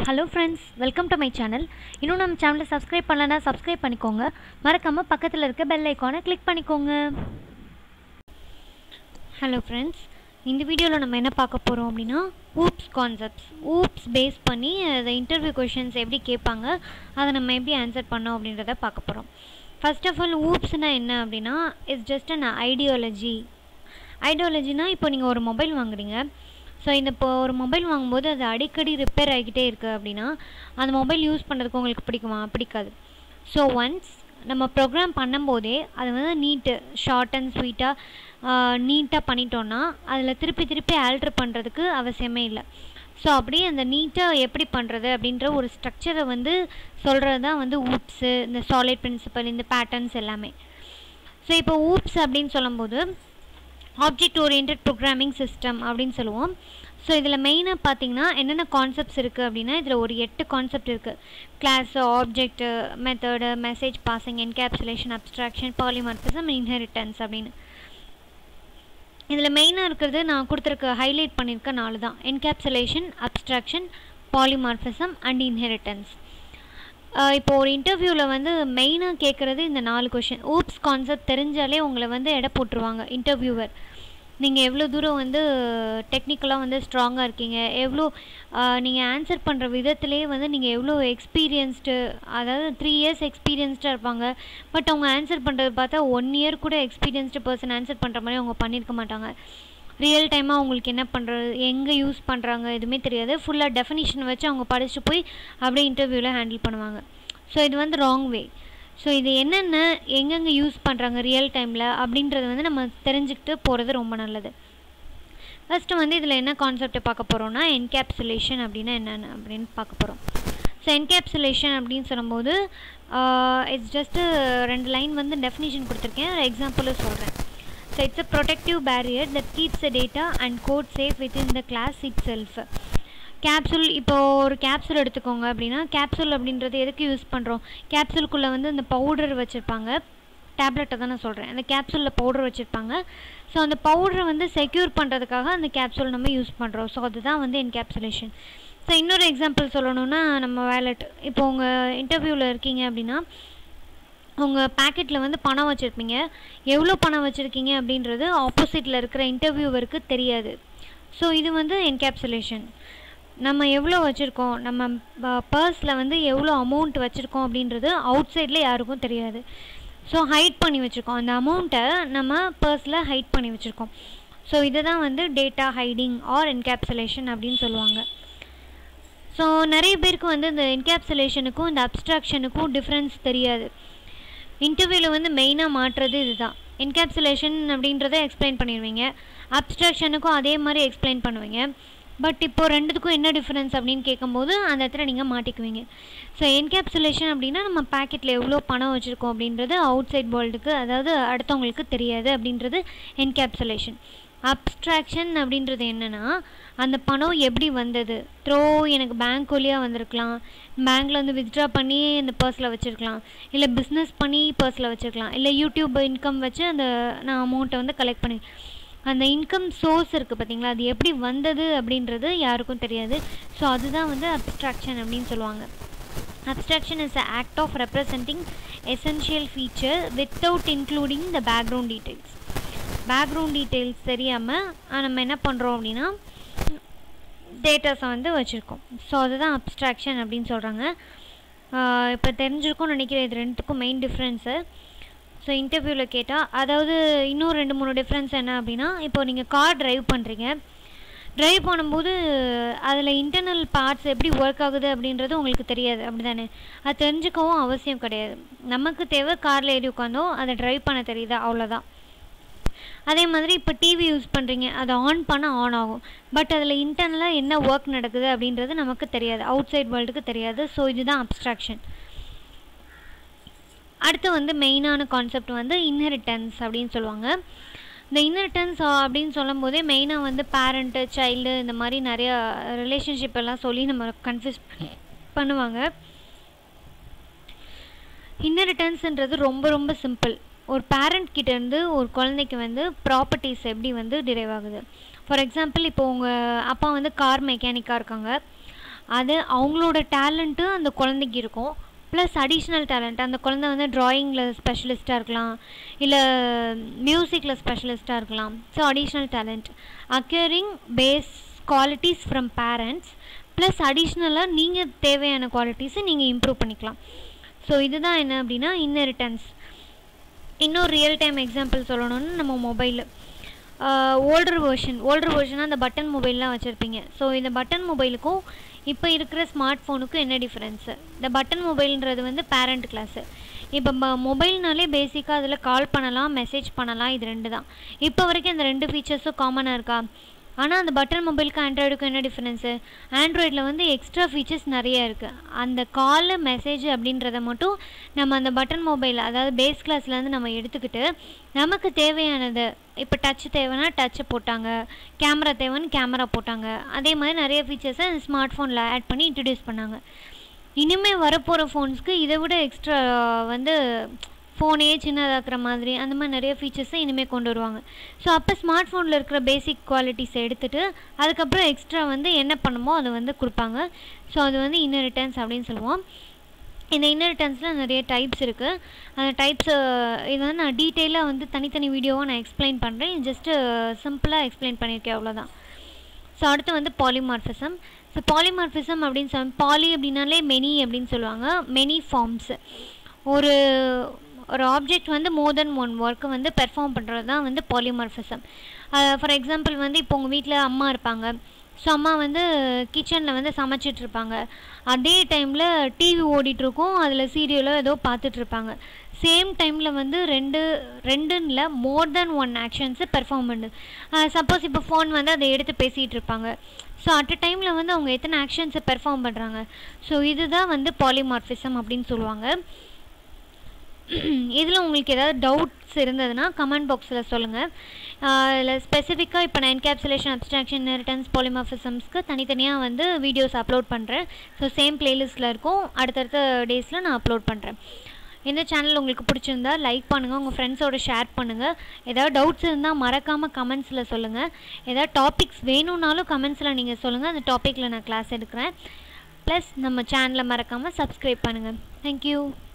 Hello friends, welcome to my channel. இன்னும் நம்ம சேனலை சப்ஸ்கிரைப் பண்ணலனா சப்ஸ்கிரைப் பண்ணிக்கோங்க. மறக்காம பக்கத்துல இருக்க பெல் ஐகானை கிளிக் பண்ணிக்கோங்க. Hello friends, இந்த வீடியோல நம்ம என்ன பார்க்க போறோம் அப்படினா oops concepts. oops பேஸ் பண்ணி the interview questions எப்படி கேட்பாங்க அதை நம்ம எப்படி ஆன்சர் பண்ணோம் அப்படின்றத பார்க்க போறோம். First of all, oops னா என்ன அப்படினா it's just an ideology. ஐடியாலஜினா இப்போ நீங்கள் ஒரு மொபைல் வாங்குறீங்க. ஸோ இப்போ ஒரு மொபைல் வாங்கும்போது அது அடிக்கடி ரிப்பேர் ஆகிக்கிட்டே இருக்குது அப்படின்னா அந்த மொபைல் யூஸ் பண்ணுறதுக்கு உங்களுக்கு பிடிக்குமா? பிடிக்காது. ஸோ ஒன்ஸ் நம்ம ப்ரோக்ராம் பண்ணும்போதே அது வந்து நீட்டு ஷார்ட் அண்ட் ஸ்வீட்டாக நீட்டாக பண்ணிட்டோன்னா அதில் திருப்பி ஆல்ட்ரு பண்ணுறதுக்கு அவசியமே இல்லை. ஸோ அப்படியே அந்த நீட்டாக எப்படி பண்ணுறது அப்படின்ற ஒரு ஸ்ட்ரக்சரை வந்து சொல்கிறது தான் வந்து ஊப்ஸு, இந்த சாலிட் பிரின்சிபல், இந்த பேட்டர்ன்ஸ் எல்லாமே. ஸோ இப்போ ஊப்ஸ் அப்படின்னு சொல்லும்போது ஆப்ஜெக்ட் ஓரியன்டட் ப்ரோக்ராமிங் சிஸ்டம் அப்படின்னு சொல்லுவோம். ஸோ இதில் மெயினாக பார்த்தீங்கன்னா என்னென்ன கான்செப்ட்ஸ் இருக்குது அப்படின்னா இதில் ஒரு 8 கான்செப்ட் இருக்குது. Class, object, method, message passing, encapsulation, abstraction, polymorphism, inheritance அப்படின்னு. இதில் மெயினாக இருக்கிறது நான் கொடுத்துருக்க ஹைலைட் பண்ணியிருக்க 4 தான்: encapsulation, abstraction, polymorphism and inheritance. இப்போ ஒரு இன்டர்வியூவில் வந்து மெயினாக கேட்குறது இந்த 4 கொஷின். ஊப்ஸ் கான்செப்ட் தெரிஞ்சாலே உங்களை வந்து எடை போட்டுருவாங்க இன்டர்வியூவர். நீங்கள் எவ்வளோ தூரம் வந்து டெக்னிக்கலாக வந்து ஸ்ட்ராங்காக இருக்கீங்க, எவ்வளோ நீங்கள் ஆன்சர் பண்ணுற விதத்துலேயே வந்து நீங்கள் எவ்வளோ எக்ஸ்பீரியன்ஸ்டு, அதாவது 3 இயர்ஸ் எக்ஸ்பீரியன்ஸ்டாக இருப்பாங்க. பட் அவங்க ஆன்சர் பண்ணுறது பார்த்தா 1 இயர் கூட எக்ஸ்பீரியன்ஸ்டு பர்சன் ஆன்சர் பண்ணுற மாதிரி அவங்க பண்ணியிருக்க மாட்டாங்க. ரியல் டைமாக அவங்களுக்கு என்ன பண்ணுறது, எங்கே யூஸ் பண்ணுறாங்க எதுவுமே தெரியாது. ஃபுல்லாக டெஃபினிஷன் வச்சு அவங்க படிச்சுட்டு போய் அப்படியே இன்டர்வியூவில் ஹேண்டில் பண்ணுவாங்க. ஸோ இது வந்து ராங் வே. ஸோ இது என்னென்ன எங்கெங்கே யூஸ் பண்ணுறாங்க ரியல் டைமில் அப்படின்றத வந்து நம்ம தெரிஞ்சுக்கிட்டு போகிறது ரொம்ப நல்லது. ஃபஸ்ட்டு வந்து இதில் என்ன கான்செப்டை பார்க்க போகிறோன்னா என்கேப்சுலேஷன் அப்படின்னா என்னென்ன அப்படின்னு பார்க்க போகிறோம். ஸோ என்கேப்சுலேஷன் அப்படின்னு சொல்லும்போது இட்ஸ் ஜஸ்ட்டு 2 லைன் வந்து டெஃபினிஷன் கொடுத்துருக்கேன், ஒரு எக்ஸாம்பிளும் சொல்கிறேன். So it's a protective barrier that keeps the data and code safe within the class itself. Capsule, இப்போது ஒரு கேப்சூல் எடுத்துக்கோங்க அப்படின்னா கேப்சூல் அப்படின்றது எதுக்கு யூஸ் பண்ணுறோம்? கேப்சூலுக்குள்ளே வந்து இந்த பவுடர் வச்சுருப்பாங்க, டேப்லெட்டை தான் நான் சொல்கிறேன். அந்த கேப்சூலில் பவுடர் வச்சுருப்பாங்க. ஸோ அந்த பவுடரை வந்து செக்யூர் பண்ணுறதுக்காக அந்த கேப்சூல் நம்ம யூஸ் பண்ணுறோம். ஸோ அதுதான் வந்து என்கேப்சுலேஷன். ஸோ இன்னொரு எக்ஸாம்பிள் சொல்லணுன்னா நம்ம வேலெட். இப்போ உங்கள் இன்டர்வியூவில் இருக்கீங்க அப்படின்னா உங்கள் பேக்கெட்டில் வந்து பணம் வச்சுருப்பீங்க. எவ்வளோ பணம் வச்சுருக்கீங்க அப்படின்றது ஆப்போசிட்டில் இருக்கிற இன்டர்வியூவருக்கு தெரியாது. ஸோ இது வந்து என்கேப்சுலேஷன். நம்ம எவ்வளோ வச்சுருக்கோம், நம்ம பர்ஸில் வந்து எவ்வளோ அமௌண்ட் வச்சுருக்கோம் அப்படின்றது அவுட் சைடில் யாருக்கும் தெரியாது. ஸோ ஹைட் பண்ணி வச்சுருக்கோம், அந்த அமௌண்ட்டை நம்ம பர்ஸில் ஹைட் பண்ணி வச்சுருக்கோம். ஸோ இதை தான் வந்து டேட்டா ஹைடிங் ஆர் என்கேப்சுலேஷன் அப்படின்னு சொல்லுவாங்க. ஸோ நிறைய பேருக்கு வந்து இந்த என்கேப்சுலேஷனுக்கும் இந்த அப்ஸ்ட்ராக்ஷனுக்கும் டிஃப்ரென்ஸ் தெரியாது. இன்டர்வியூவில் வந்து மெயினாக மாற்றுறது இதுதான். என்கேப்சுலேஷன் அப்படின்றத எக்ஸ்பிளைன் பண்ணிடுவீங்க, அப்ஸ்ட்ராக்ஷனுக்கும் அதே மாதிரி எக்ஸ்பிளைன் பண்ணுவீங்க. பட் இப்போது ரெண்டுத்துக்கும் என்ன டிஃப்ரென்ஸ் அப்படின்னு கேட்கும்போது அந்த இடத்துல நீங்கள் மாட்டிக்குவீங்க. ஸோ என்கேப்சுலேஷன் அப்படின்னா நம்ம பேக்கெட்டில் எவ்வளோ பணம் வச்சுருக்கோம் அப்படின்றது அவுட் சைட் வேர்ல்டுக்கு, அதாவது அடுத்தவங்களுக்கு தெரியாது அப்படின்றது என்கேப்சுலேஷன். அப்ஸ்ட்ராக்ஷன் அப்படின்றது என்னென்னா அந்த பணம் எப்படி வந்தது, எனக்கு பேங்க் வழியாக வந்திருக்கலாம், பேங்க்கில் வந்து வித்ட்ரா பண்ணி அந்த பர்ஸில் வச்சுருக்கலாம், இல்லை பிஸ்னஸ் பண்ணி பர்ஸில் வச்சுருக்கலாம், இல்லை யூடியூப் இன்கம் வச்சு நான் அமௌண்ட்டை வந்து கலெக்ட் பண்ணி, அந்த இன்கம் சோர்ஸ் இருக்குது பார்த்தீங்களா, அது எப்படி வந்தது அப்படின்றது யாருக்கும் தெரியாது. ஸோ அதுதான் வந்து அப்ஸ்ட்ராக்ஷன் அப்படின்னு சொல்லுவாங்க. Abstraction is an act of representing essential feature without including the background details. Background details தெரியாமல் நம்ம என்ன பண்ணுறோம் அப்படின்னா டேட்டாஸை வந்து வச்சுருக்கோம். ஸோ அதுதான் அப்ஸ்ட்ராக்ஷன் அப்படின்னு சொல்கிறாங்க. இப்போ தெரிஞ்சிருக்கும்னு நினைக்கிறேன் இது ரெண்டுத்துக்கும் மெயின் டிஃப்ரென்ஸு. ஸோ இன்டர்வியூவில் கேட்டால், அதாவது இன்னும் 2-3 டிஃப்ரென்ஸ் என்ன அப்படின்னா, இப்போ நீங்கள் கார் ட்ரைவ் பண்ணுறீங்க, ட்ரைவ் பண்ணும்போது அதில் இன்டர்னல் பார்ட்ஸ் எப்படி ஒர்க் ஆகுது அப்படின்றது உங்களுக்கு தெரியாது, அப்படி தானே? அது தெரிஞ்சுக்கவும் அவசியம் கிடையாது. நமக்கு தேவை காரில் ஏறி உட்காந்தோம் அதை ட்ரைவ் பண்ண தெரியுதா, அவ்வளோதான். அதே மாதிரி இப்போ டிவி யூஸ் பண்ணுறீங்க, அதை ஆன் பண்ண ஆன் ஆகும், பட் அதில் இன்டர்னலாக என்ன ஒர்க் நடக்குது அப்படின்றது நமக்கு தெரியாது, அவுட் சைட் வேர்ல்டுக்கு தெரியாது. ஸோ இதுதான் அப்ஸ்ட்ராக்ஷன். அடுத்து வந்து மெயினான கான்செப்ட் வந்து இன்ஹெரிட்டன்ஸ் அப்படின்னு சொல்லுவாங்க. இந்த இன்ஹெரிட்டன்ஸ் அப்படின்னு சொல்லும் போதே மெயினாக வந்து பேரண்ட்டு, சைல்டு, இந்த மாதிரி நிறையா ரிலேஷன்ஷிப் எல்லாம் சொல்லி நம்ம கன்ஃபியூஸ் பண்ணுவாங்க. இன்ஹெரிட்டன்ஸ்ன்றது ரொம்ப சிம்பிள். ஒரு பேரண்ட் கிட்டேருந்து ஒரு குழந்தைக்கு வந்து ப்ராப்பர்ட்டிஸ் எப்படி வந்து டிரைவ் ஆகுது. ஃபார் எக்ஸாம்பிள் இப்போ உங்கள் அப்பா வந்து கார் மெக்கானிக்காக இருக்காங்க, அது அவங்களோட டேலண்ட்டு அந்த குழந்தைக்கு இருக்கும். ப்ளஸ் அடிஷ்னல் டேலண்ட், அந்த குழந்தை வந்து ட்ராயிங்கில் ஸ்பெஷலிஸ்ட்டாக இருக்கலாம், இல்லை மியூசிக்கில் ஸ்பெஷலிஸ்ட்டாக இருக்கலாம். So additional talent acquiring base qualities from parents plus அடிஷ்னலாக நீங்கள் தேவையான குவாலிட்டிஸை நீங்கள் இம்ப்ரூவ் பண்ணிக்கலாம். ஸோ இதுதான் என்ன அப்படின்னா இன்ஹெரிட்டன்ஸ். இன்னொரு ரியல் டைம் எக்ஸாம்பிள் சொல்லணும்னு நம்ம மொபைலு ஓல்டர் வேர்ஷனாக அந்த பட்டன் மொபைல்லாம் வச்சுருப்பீங்க. ஸோ இந்த பட்டன் மொபைலுக்கும் இப்போ இருக்கிற ஸ்மார்ட் ஃபோனுக்கும் என்ன டிஃப்ரென்ஸு? இந்த பட்டன் மொபைல்ன்றது வந்து பேரண்ட் கிளாஸு. இப்போ மொபைல்னாலே பேசிக்காக அதில் கால் பண்ணலாம், மெசேஜ் பண்ணலாம், இது 2 தான். இப்போ வரைக்கும் அந்த 2 ஃபீச்சர்ஸும் காமனாக இருக்கா? ஆனால் அந்த பட்டன் மொபைலுக்கும் ஆண்ட்ராய்டுக்கும் என்ன டிஃப்ரென்ஸு? ஆண்ட்ராய்டில் வந்து எக்ஸ்ட்ரா ஃபீச்சர்ஸ் நிறைய இருக்குது. அந்த கால் மெசேஜ் அப்படின்றத மட்டும் நம்ம அந்த பட்டன் மொபைல், அதாவது பேஸ் கிளாஸ்லேருந்து நம்ம எடுத்துக்கிட்டு நமக்கு தேவையானது, இப்போ டச் தேவைன்னா டச்சு போட்டாங்க, கேமரா தேவைன்னு கேமரா போட்டாங்க. அதே மாதிரி நிறைய ஃபீச்சர்ஸை ஸ்மார்ட் ஃபோனில் ஆட் பண்ணி இன்ட்ரடியூஸ் பண்ணாங்க. இனிமேல் வரப்போகிற ஃபோன்ஸ்க்கு இதை விட எக்ஸ்ட்ரா வந்து ஃபோனே சின்னதாக்குற மாதிரி அந்த மாதிரி நிறைய ஃபீச்சர்ஸை இனிமேல் கொண்டு வருவாங்க. ஸோ அப்போ ஸ்மார்ட் ஃபோனில் இருக்கிற பேசிக் குவாலிட்டிஸை எடுத்துகிட்டு அதுக்கப்புறம் எக்ஸ்ட்ரா வந்து என்ன பண்ணுமோ அதை வந்து கொடுப்பாங்க. ஸோ அது வந்து இன்ஹெரிட்டன்ஸ் அப்படின்னு சொல்லுவோம். இந்த இன்ஹெரிட்டன்ஸில் நிறைய டைப்ஸ் இருக்குது. அந்த டைப்ஸு இது வந்து நான் டீட்டெயிலாக வந்து தனித்தனி வீடியோவாக நான் எக்ஸ்பிளைன் பண்ணுறேன். ஜஸ்ட்டு சிம்பிளாக எக்ஸ்பிளைன் பண்ணியிருக்கேன், அவ்வளோதான். ஸோ அடுத்து வந்து பாலிமார்ஃபிசம். ஸோ பாலிமார்ஃபிசம் அப்படின்னு பாலி அப்படின்னாலே மெனி அப்படின்னு சொல்லுவாங்க. Many forms. ஒரு ஆப்ஜெக்ட் வந்து மோர் தென் ஒன் ஒர்க்கை வந்து பெர்ஃபார்ம் பண்ணுறது தான் வந்து பாலிமார்ஃபிசம். ஃபார் எக்ஸாம்பிள் வந்து இப்போ உங்கள் வீட்டில் அம்மா இருப்பாங்க. ஸோ அம்மா வந்து கிச்சனில் வந்து சமைச்சிட்ருப்பாங்க. அதே டைமில் டிவி ஓடிட்டுருக்கும், அதில் சீரியலோ ஏதோ பார்த்துட்ருப்பாங்க. சேம் டைமில் வந்து ரெண்டுன்னு மோர் தென் ஒன் ஆக்ஷன்ஸை பெர்ஃபார்ம் பண்ணுது. சப்போஸ் இப்போ ஃபோன் வந்து அதை எடுத்து பேசிகிட்டு இருப்பாங்க. ஸோ அட் அ டைமில் வந்து அவங்க எத்தனை ஆக்ஷன்ஸை பெர்ஃபார்ம் பண்ணுறாங்க. ஸோ இதுதான் வந்து பாலிமார்ஃபிசம் அப்படின்னு சொல்லுவாங்க. இதில் உங்களுக்கு ஏதாவது டவுட்ஸ் இருந்ததுன்னா கமெண்ட் பாக்ஸில் சொல்லுங்கள். இதில் ஸ்பெசிஃபிக்காக இப்போ நான் என்கேப்சுலேஷன், அப்ஸ்ட்ராக்ஷன், இன்ஹெரிட்டன்ஸ், பாலிமார்ஃபிசம்ஸ்க்கு தனித்தனியாக வந்து வீடியோஸ் அப்லோட் பண்ணுறேன். ஸோ சேம் பிளேலிஸ்ட்டில் இருக்கும். அடுத்தடுத்த டேஸில் நான் அப்லோட் பண்ணுறேன். இந்த சேனல் உங்களுக்கு பிடிச்சிருந்தா லைக் பண்ணுங்கள், உங்கள் ஃப்ரெண்ட்ஸோடு ஷேர் பண்ணுங்கள். ஏதாவது டவுட்ஸ் இருந்தால் மறக்காமல் கமெண்ட்ஸில் சொல்லுங்கள். ஏதாவது டாபிக்ஸ் வேணும்னாலும் கமெண்ட்ஸில் நீங்கள் சொல்லுங்கள். அந்த டாப்பிக்கில் நான் கிளாஸ் எடுக்கிறேன். ப்ளஸ் நம்ம சேனலை மறக்காமல் சப்ஸ்கிரைப் பண்ணுங்கள். தேங்க்யூ.